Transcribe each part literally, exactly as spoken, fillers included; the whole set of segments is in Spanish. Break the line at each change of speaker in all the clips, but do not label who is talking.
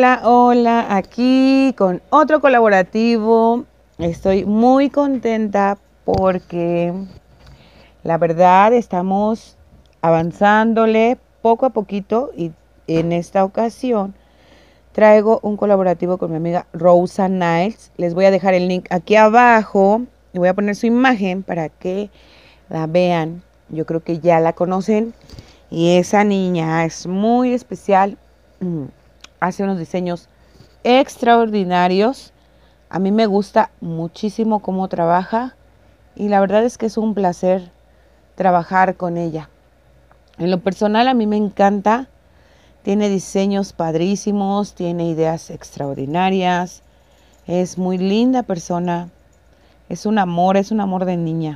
Hola, hola, aquí con otro colaborativo. Estoy muy contenta porque la verdad estamos avanzándole poco a poquito y en esta ocasión traigo un colaborativo con mi amiga Rosa Niles. Les voy a dejar el link aquí abajo y voy a poner su imagen para que la vean. Yo creo que ya la conocen y esa niña es muy especial. Hace unos diseños extraordinarios. A mí me gusta muchísimo cómo trabaja y la verdad es que es un placer trabajar con ella. En lo personal a mí me encanta. Tiene diseños padrísimos, tiene ideas extraordinarias. Es muy linda persona. Es un amor, es un amor de niña.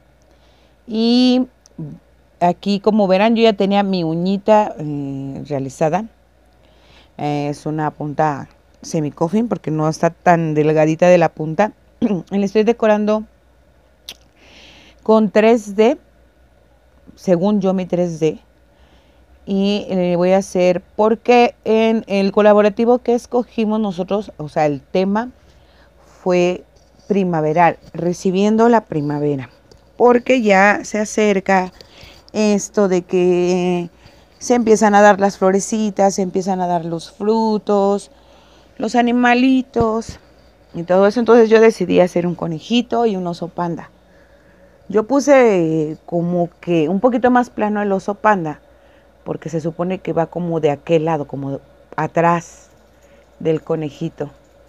Y aquí, como verán, yo ya tenía mi uñita eh, realizada. Eh, es una punta semi-coffin porque no está tan delgadita de la punta. Le estoy decorando con tres D, según yo mi tres D. Y le voy a hacer, porque en el colaborativo que escogimos nosotros, o sea, el tema fue primaveral, recibiendo la primavera. Porque ya se acerca esto de que se empiezan a dar las florecitas, se empiezan a dar los frutos, los animalitos y todo eso. Entonces yo decidí hacer un conejito y un oso panda. Yo puse como que un poquito más plano el oso panda, porque se supone que va como de aquel lado, como atrás del conejito.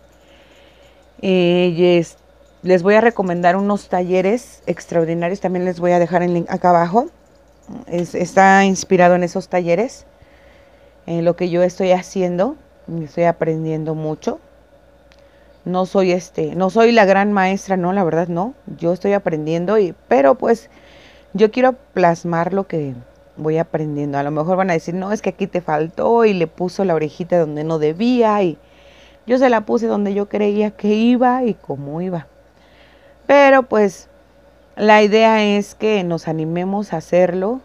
Eh, es, les voy a recomendar unos talleres extraordinarios, también les voy a dejar el link acá abajo. Es, está inspirado en esos talleres, en lo que yo estoy haciendo, estoy aprendiendo mucho. No soy este, no soy la gran maestra, no, la verdad no. Yo estoy aprendiendo y, pero pues yo quiero plasmar lo que voy aprendiendo. A lo mejor van a decir, no, es que aquí te faltó y le puso la orejita donde no debía y yo se la puse donde yo creía que iba y cómo iba. Pero pues la idea es que nos animemos a hacerlo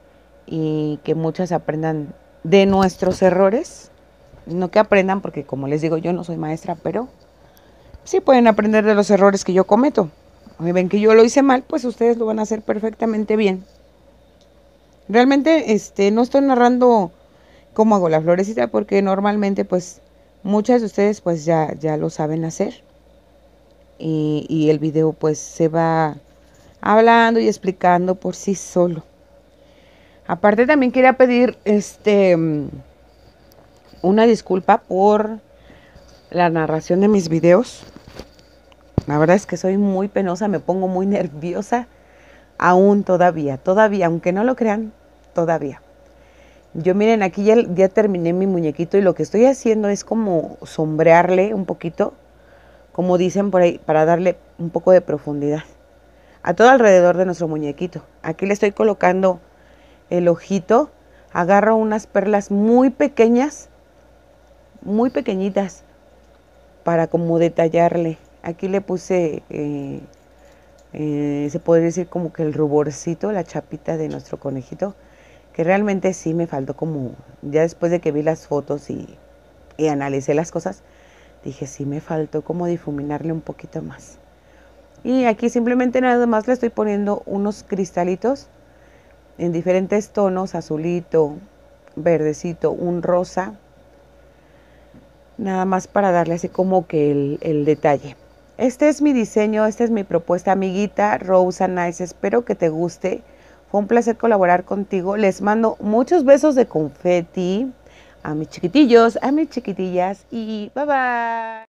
y que muchas aprendan de nuestros errores. No que aprendan porque, como les digo, yo no soy maestra, pero sí pueden aprender de los errores que yo cometo. Si ven que yo lo hice mal, pues ustedes lo van a hacer perfectamente bien. Realmente este, no estoy narrando cómo hago la florecita porque normalmente pues muchas de ustedes pues ya, ya lo saben hacer. Y, y el video pues se va hablando y explicando por sí solo. Aparte también quería pedir este una disculpa por la narración de mis videos. La verdad es que soy muy penosa, me pongo muy nerviosa. Aún todavía, todavía, aunque no lo crean, todavía. Yo miren, aquí ya, ya terminé mi muñequito y lo que estoy haciendo es como sombrearle un poquito, como dicen por ahí, para darle un poco de profundidad a todo alrededor de nuestro muñequito. Aquí le estoy colocando el ojito, agarro unas perlas muy pequeñas, muy pequeñitas, para como detallarle. Aquí le puse, eh, eh, se podría decir como que el ruborcito, la chapita de nuestro conejito, que realmente sí me faltó como, ya después de que vi las fotos y, y analicé las cosas, dije sí me faltó como difuminarle un poquito más. Y aquí simplemente nada más le estoy poniendo unos cristalitos en diferentes tonos, azulito, verdecito, un rosa, nada más para darle así como que el, el detalle. Este es mi diseño, esta es mi propuesta, amiguita Rosa Nice. Espero que te guste. Fue un placer colaborar contigo. Les mando muchos besos de confeti a mis chiquitillos, a mis chiquitillas y bye bye.